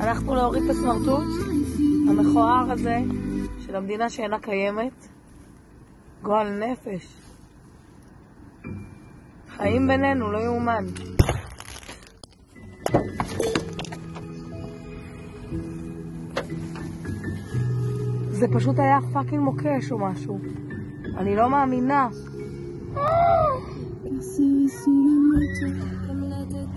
הלכנו להוריד את הסמרטוט המכוער הזה של המדינה שאינה קיימת. גועל נפש. חיים בינינו, לא יאומן. זה פשוט היה פאקינג מוקש או משהו. אני לא מאמינה.